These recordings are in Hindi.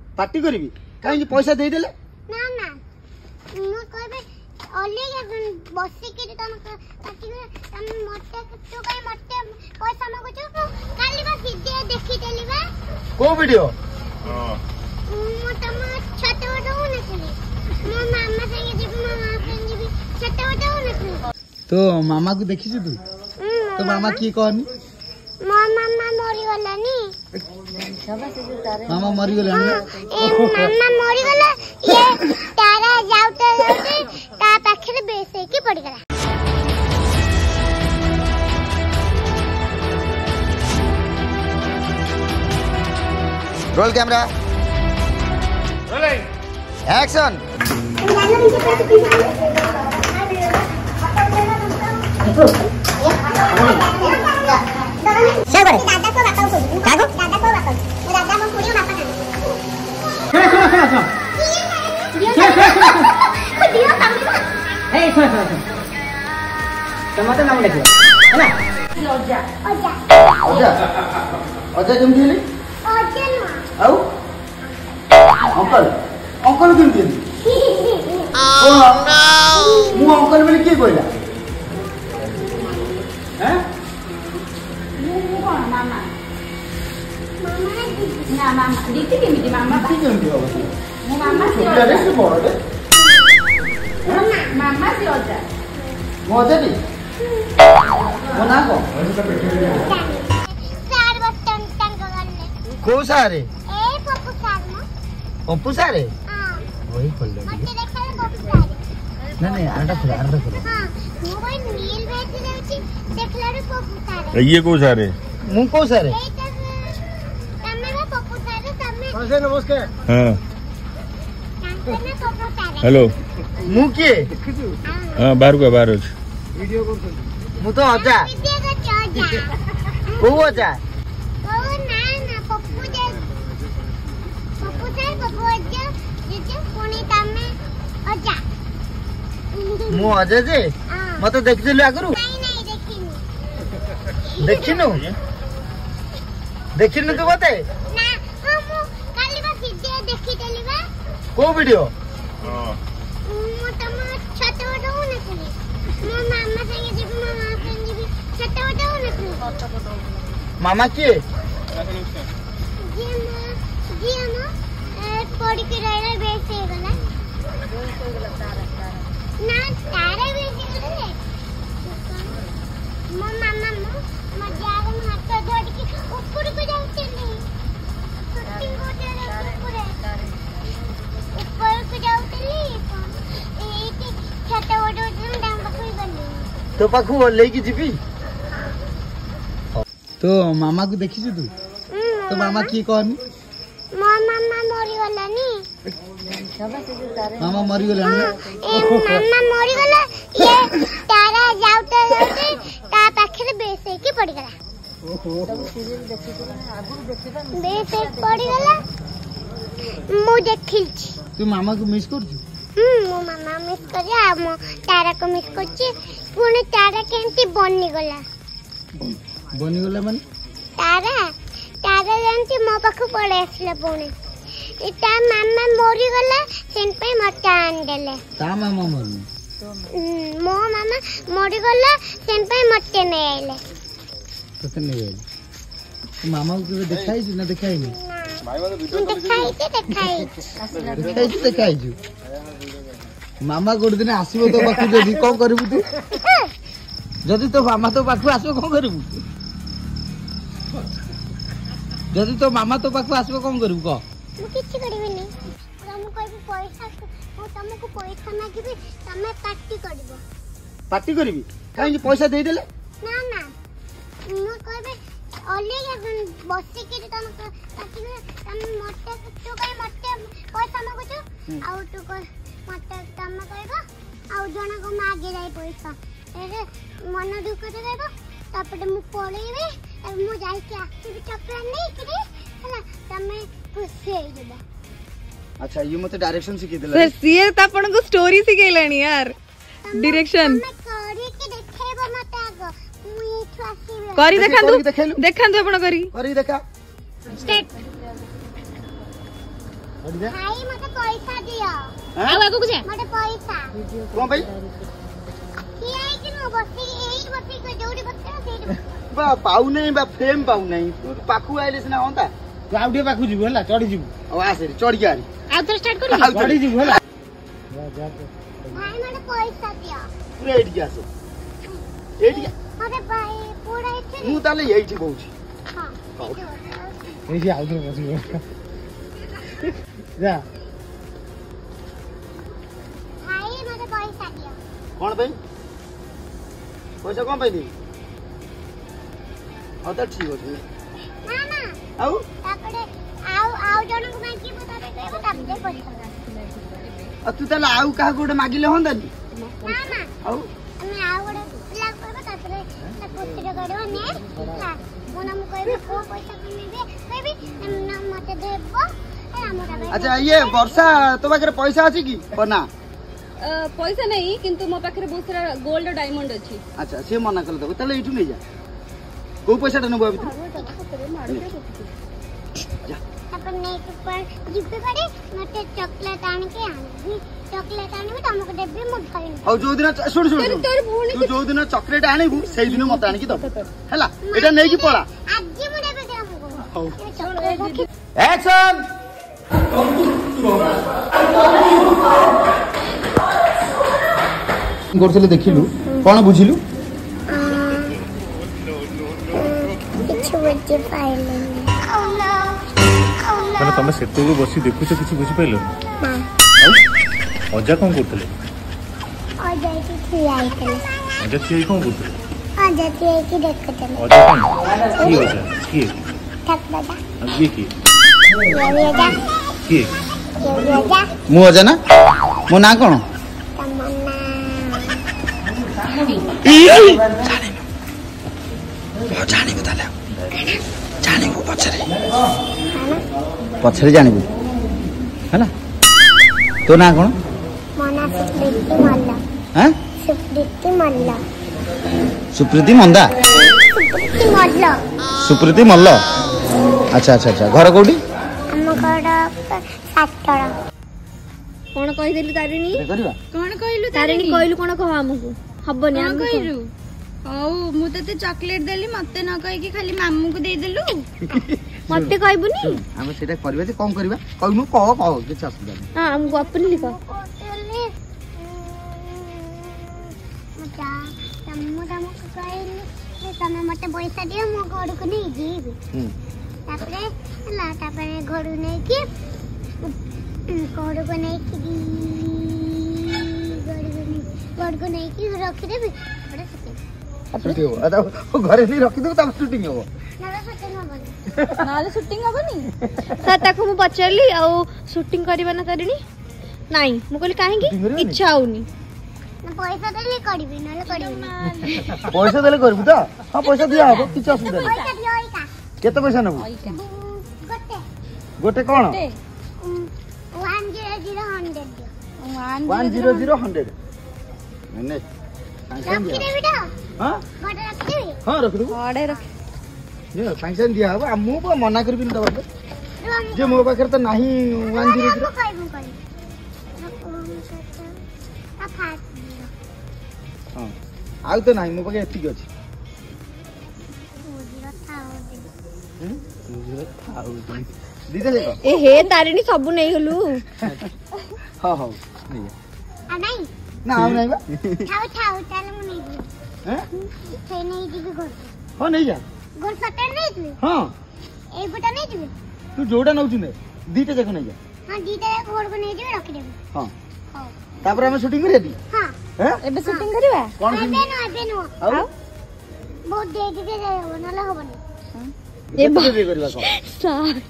पार्टी करी कहीं पैसा दे देले ना ना मु कहबे ओले बसी के तम पार्टी तम मते तू कहीं मते पैसा मांगो छु काली बा वीडियो देखि देली बा को वीडियो मु तम छत वडो न चली मो मामा संगे जीबी मो मामा संगे जीबी छत वडो न चली तो मामा को देखि तू तो मामा की कहनी मो मामा मरी गलानी मामा मरी गलानी मामा मरी गला ये तारा जाउते जाउते ता पाखरे बेसे की पड़ी गला रोल कैमरा रोलिंग एक्शन दादा को बताओ दादा को बताओ दादा को पूरी बात ना दियो ए सुन टमाटर नाम लिखो है ना ओजा ओजा अजय तुम दिली ओजा ना आउ अंकल अंकल तुम दिली ओह नो मु अंकल बोली के कहला हैं मामा ना मामा दीदी केमिति मामा केमिति हो मो मामा से अरे से बड़े मामा से ओजा मोदे दी मोना को चार बटन टंग गले को सारे ए पप्पू सारे हां वही खोल दे मते देखा पप्पू सारे नहीं आरडा खोल हां मो भाई नील भेज देउची देखला रे पप्पू सारे ये को सारे मु को सारे तमे रे पप्पू सारे तमे नमस्ते नमस्कार हां तमे पप्पू सारे हेलो मु के हां बाहर को बाहर छ वीडियो कर मु तो अजा वीडियो को अजा को अजा ओ ना ना पप्पू सारे पप्पू अजा जे कोनी तमे अजा मु अजा जे मते देख दिलु आगरु नहीं देखिनी देखिनु तू बते ना हम काली बा वीडियो देखि देली बा को वीडियो हां मो तम छत वडो न चली मो मामा संगे जीबी मो मामा संगे जीबी छत वडो न चली मामा के जी हम पड़ी के रहे बेसे गला ना तारे बेसे गले मो मामा मो जाग में हाथ जोड़ के ऊपर को जाते नहीं शूटिंग होते ऊपर को जाते नहीं एक छत वडो डांग कोई गली तो पाखु लेकी जीबी तो मामा को देखि तू तो मामा की कहनी मो मामा मरी गलानी मामा मरी गलानी मामा मरी गला ये तारा जाउते जाउते ता पाखरे बेसे की पड़ी गला ओहो बेसे पड़ी गला मु देखिल तू मामा को मिस कर मो मामा मिस करिया मो तारा को मिस करछि पुणे तारा केंती बनी गला गला माने तारा तारा जानती मो पाखु पड़े आसले पुणे इता मामा मरी गला सेन पे मटा आन देले ता मामा मरनी मो मामा मरी गला सेन पे मटे ने आइले कते नहीं आइले मामा को देखाई ना देखाई नहीं देखाई छु मामा गोटे दिन आसीबो तो पाखु जदी कोन करबु तू जदी तो मामा तो पाखु आसीबो कोन करबु जदी तो मामा तो पाखु आसीबो कोन करबु को मु किछि करबे नै हम कहबे पैसा मु तुमको पैसा मागिबे तमे पार्टी करबो पार्टी करबी काहे पैसा दे देले ना ना मु कहबे ओले बसी के तम पार्टी तम मते तू कहीं मते पैसा मागु छु आउ तू को मते तम कहबो आउ जणा को मागे जाय पैसा ए मन दुख से कहबो तापटे मु पळेबे मु जाई के आसीबी चॉकलेट नै कि हला तमे खुशी होई जेबा अच्छा ये मते डायरेक्शन सिखे देला सर सीए त आपन को स्टोरी सिखेलानी यार डायरेक्शन मैं करी के देखेबो मते आगो मु एठु आसीबे करी देखांतु देखांतु आपन करी देखा स्टेट भाई मते पैसा दियो हां आगो को जा मते पैसा कोन भाई की आई कि नो बसी एई बसी को जोड़ी बसी ना सेई बा पाउ नहीं बा फ्रेम पाउ नहीं तू पाखु आइले सिना होंता तू आउ डे पाखु जीव हला चढ़ी जीव आ आसे चढ़ के आरी आ तो स्टार्ट करी चढ़ी जीव हला भाई मते पैसा दियो पूरा एडी के आसे एडी मते भाई पूरा इथे मु ताले एठी कहूची हां एही आउ दे बसी जा भाई मते पैसा दियो कौन भाई पैसा कौन भाई दी हाँ तो ठीक है ना ना आउ तापरे आउ जण को मागी बता दे तापरे पैसा तू ताले आउ काहा गोटे मागिले होंदानी ना ना आउ ଆମେ ଆଉ ଗୋଟେ ପିଲା କହିବା ତାପରେ ତା କୋଚିରେ କରିବ ନେ ହେଲା ମୁଁ ନା ମୁଁ କହିବି କୋଉ ପଇସା କମେଇବେ କହିବି ନା ମତେ ଦେବ ହେଲା ମୁଁ ତାପରେ अच्छा ये वर्षा तो पाखे पैसा अछि की ना पैसा नहीं किंतु मो पाखरे बहुत सारा गोल्ड और डायमंड अछि अच्छा से मना कर दबो ताले इठु नै जा को पैसा नबो अभी ତାପରେ ନେଇକି पर ଯିବେ ପଡେ ମତେ ଚକଲେଟ ଆଣିକି ଆଣିବି ଚକଲେଟ ଆଣିବି ତମକୁ ଦେବି ମୁଁ ଧରିନି औ जो दिन सुन सुन तोर भूणी तू जो दिन चॉकलेट आनिबु सेई दिन मत आनिकी दब हैला एटा नै की पळा ଆଜି ମୁଁ ଦେବି ତମକୁ ହଉ ଚକଲେଟ एक्शन गोरसले देखिलु कोन बुझिलु କିଛି ବୁଝି ପାଇଲିନି ମାନେ ତମେ ସେତକୁ ବସି ଦେଖୁଛ କିଛି ବୁଝି ପାଇଲ ନା ଅଜା କଣ କରୁଥିଲେ ଅଜା କି ଠିଆ ହେଇଥିଲେ ଅଜା ଠିଆ କଣ କରୁଥିଲେ ଅଜା ଠିଆ ହେଇକି ଦେଖୁଥିଲେ ଅଜା କଣ କିଏ ଅଜା କିଏ ଠାକୁରଟା ଆଉ କିଏ କିଏ ଅଜା କିଏ ଅଜା मु अजा ना मो ना कोन ତମନ୍ନା जानिबु ताले जानिबु पछरे पछरे जानिबु हैला तो ना कोन मना सुप्रीति मल्ल हैं सुप्रीति मल्ल सुप्रीति मंदा सुप्रीति मल्ल सुप्रीति मल्ल अच्छा अच्छा अच्छा घर कोठी ଆମ ଘର ସାତଳ कोन कहि देलु तारिणी करबा कोन कहिलु तारिणी कहिलु कोन कह हमकु हबनी हम कहिलु औ मु तते चॉकलेट देली मते न कहि कि खाली मामू को दे देलु मते कहबुनी हम सेटा करबा जे कोन करबा कहनु कह के असुविधा नहीं हां हमकु अपन लिख तमको कहली तमे मते पैसा दियो मो घर को नहीं जीबी तापरे हला तापरे घर नहीं कि घर को नहीं कि घर को नहीं कि रखी देबी बड़ा सके छुट्टी हो अदा घरे नहीं रखी दो तब शूटिंग हो ना सके ना बने नाले शूटिंग हबनी ताताको मु पचरली आ शूटिंग करबा ना तारिणी नाही मु कहली काहे की इच्छा होनी ना पैसा देले करबी नाले करबी पैसा देले करबू तो हां पैसा दिया हो किछ असुविधा नहीं पैसा दियो इका केते पैसा नबू गोटे गोटे कोन 100 दियो 100 नहीं रखी देबी तो हां गोटे रखी देबी हां रख दू अड़े रख ये फंक्शन दिया हो मु को मना करबी न दबा जे मो पाखर त नाही 100 हां आउ तो नाही मो पाखे एतिक अछि दीदी देखो ए हे तारिणी सबु नहीं हलु हां हां नहीं आ नहीं ना आउ नहीं बा ठाउ चल मु नहीं जी हैं से नहीं जी घर हां नहीं जा घर सटर नहीं जी हां ए गोटा नहीं जी तू जोड़ा नौ चुने दीटे देखो नहीं जा हां दीटा घर को नहीं जी रखी देबी हां हां तापर हम शूटिंग करे दी हां हैं एबे शूटिंग करबा कोन एबे नो आउ बहुत दे दे जाओ नला होबनी ए बे करबा को सार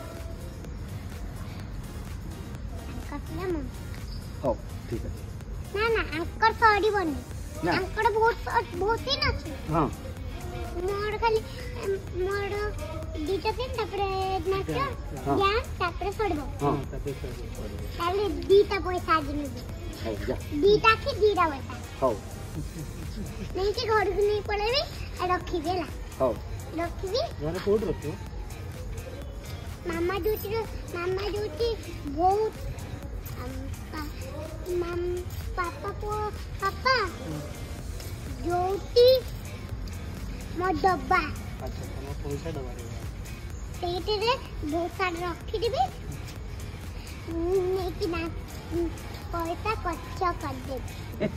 कतले मन हां ठीक है ना ना अंकर साड़ी बनी ना अंकर बहुत ही नाची हां मोर खाली मोर दीटा दिन तापरे नाच या तापरे सडबो हां खाली दीटा पैसा आजिने हां जा दीटा की दीटा पैसा हां नहीं कि घर को नहीं पड़ेबी रखी देला हां रखी यार कोड रखो मामा दूती बहुत पापा जोटी मो डब्बा अच्छा तुम पैसा डबा ସେଇଥିରେ ବହୁତ ସାରା ରଖିଦେବି ନେଇକି ନା ପଇସା ଖର୍ଚ୍ଚ କରିଦେବି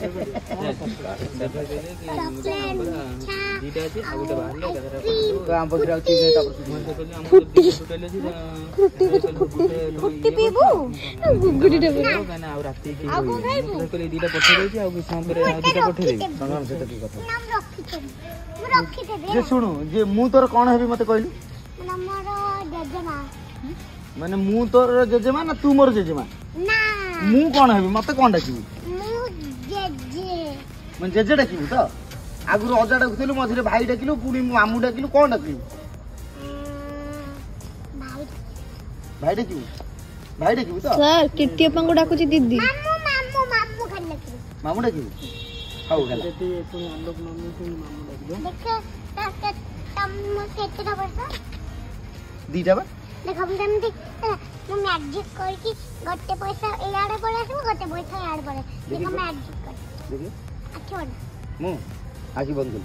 ଶୁଣୁ ଯେ ମୁଁ ତୋର କଣ ହେବି ମତେ କହିଲୁ ମାନେ ମୁଁ ତୋର ଜେଜେମା ନା ତୁ ମୋର ଜେଜେମା ମୁଁ କଣ ହେବି ମତେ କଣ ଡାକିବୁ ମାନେ ଜେଜେ ଡାକିବୁ ତ ଆଗରୁ ଅଜା ଡାକୁଥିଲୁ ମଝିରେ ଭାଇ ଡାକିଲୁ ପୁଣି ମାମୁଁ ଡାକିଲୁ କଣ ଡାକିଲୁ ଭାଇ ଡାକିବୁ ତ ସାର୍ ଟିଟି ଅପାଙ୍କୁ ଡାକୁଛି ଦିଦି ମାମୁଁ ଡାକିବୁ ହଉ ହେଲା ଦିଟା ବା देखो हम जल्दी मैं मैजिक करके गट्टे पैसा याडे पड़े आसो गट्टे पैसा याड पड़े देखो मैजिक कर देखिए अच्छा बन मु आखि बंद कर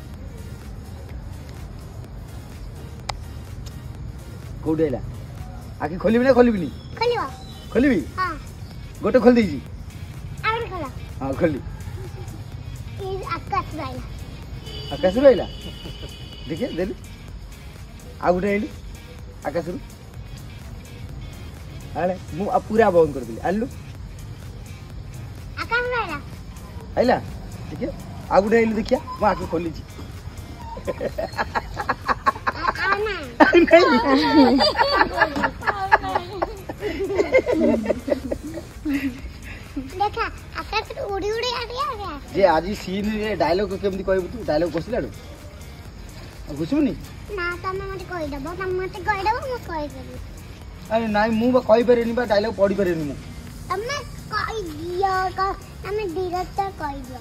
कोडेला आखि खोलिबी ना खोलिबी हां गोटे खोल दीजी आउर खोला हां खोली ये आकाश रहिला देखिए देली आ गुटे आइली आकाश रु आले मु पूरा बंद कर दिली आलू आकाश रहिला आइला देखिए आ गुटे आइली देखिया मु आखि खोली छी देखा आकाश उड़ी उड़ी आ गया जे आज सीन रे डायलॉग केमती कहबू तू डायलॉग बसिलाडू घुसुनी ना तमे मते कहि दबो मु कहि देबो अरे नाइ मु बा कहि पारेनी बा डायलॉग पढी पारेनी मु तमे कहि दियो तमे डायरेक्टर कहि दियो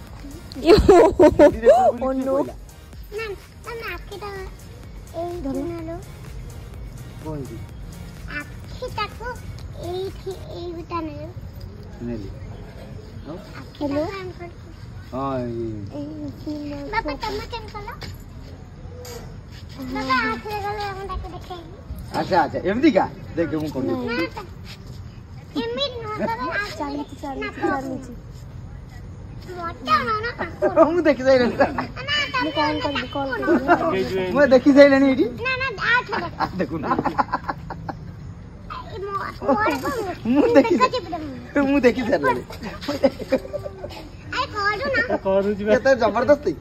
ओ नो ना तमे आखिटा एई धरनालो कोइ आखिटाको एई बिटा ने नेली हेलो हां बाबा तमे केम कला बाबा आथे गले हम देखे अच्छा एमदी का देख मु कोन एमदी नो बाबा चाली मोटा ना मु देखि जाइले ना कॉल कर मु देखि जाइले नी एठी ना आठ देखु ना मु देखि सारे आई करू ना करू जी ये तो जबरदस्ती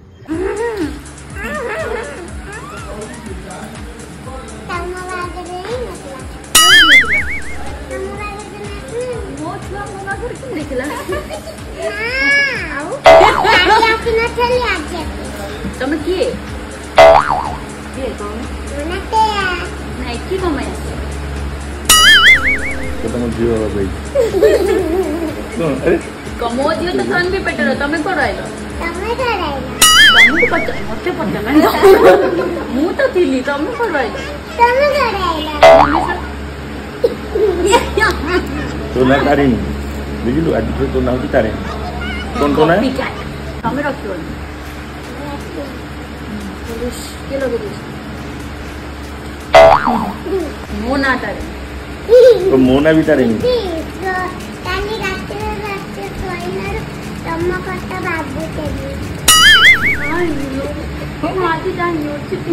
ତମେ କିଏ ନାଇଁ କି କମେ ତମ ଝିଅ ଭାଇ ମୋ ଝିଅ ତ ତମେ ବି ପେଟର ତମେ କଣ ଆଇଲ ତମକୁ ମତେ ପଚାର ମୁଁ ତ ଥିଲି ତମେ କଣ ଆଇଲ ତୋ ନା ତାରିଣୀ ବୁଝିଲୁ ଆଜି ତୋ ନା ହଉଛି ତାରିଣୀ କଣ ତୋ ନା ତମେ ରଖିବନି କିଏ ଲଗେଇ ମୋ ନା ତାରିଣୀ ତୋ ମୋ ନା ବି ତାରିଣୀ କାଲି ରାତିରେ ଶୋଇଲାରୁ ତମ କଥା ଭାବୁଥିଲି ମୁଁ ଆଜି ଜାଣିନି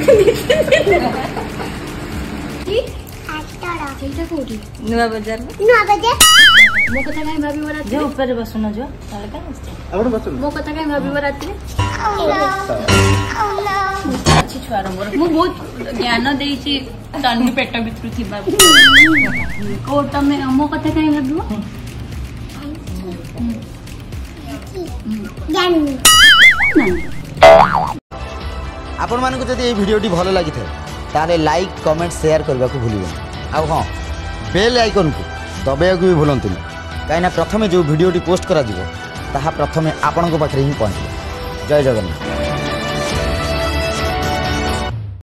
ସେଇଟା କୋଉଠି ନୂଆ ବଜାର ମୋ କଥା କାହିଁ ଭାବିବ ରାତିରେ ଉପରେ ବସୁନ ଝିଅ ମୋ କଥା କାହିଁ ଭାବିବ ରାତିରେ ଅଛି ଛୁଆର ମୋର ମୁଁ ବହୁତ ଜ୍ଞାନ ଦେଇଛି ତନ୍ନି ପେଟ ଭିତରୁ ଥିବା ତମେ ମୋ କଥା କାହିଁ ଭାବିବ आपण मानक जदि ये वीडियोटी भल लगी ताले लाइक कमेंट शेयर करने को भूलिए आ हाँ बेल आइकन को दबाइक भी भूलतु कहीं प्रथमे जो वीडियोटी पोस्ट करा प्रथमे आपण पाखे ही पहुँचे जय जगन्नाथ।